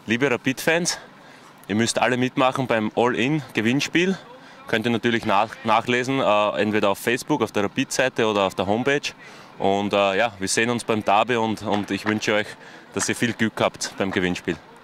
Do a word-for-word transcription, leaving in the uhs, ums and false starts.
Liebe Rapid-Fans, ihr müsst alle mitmachen beim All-In-Gewinnspiel. Könnt ihr natürlich nach nachlesen, äh, entweder auf Facebook, auf der Rapid-Seite oder auf der Homepage. Und äh, ja, wir sehen uns beim Derby und, und ich wünsche euch, dass ihr viel Glück habt beim Gewinnspiel.